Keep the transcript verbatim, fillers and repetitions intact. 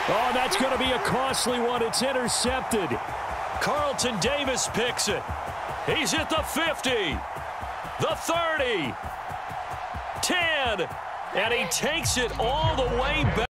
Oh, that's going to be a costly one. It's intercepted. Carlton Davis picks it. He's at the fifty, the thirty, ten, and he takes it all the way back.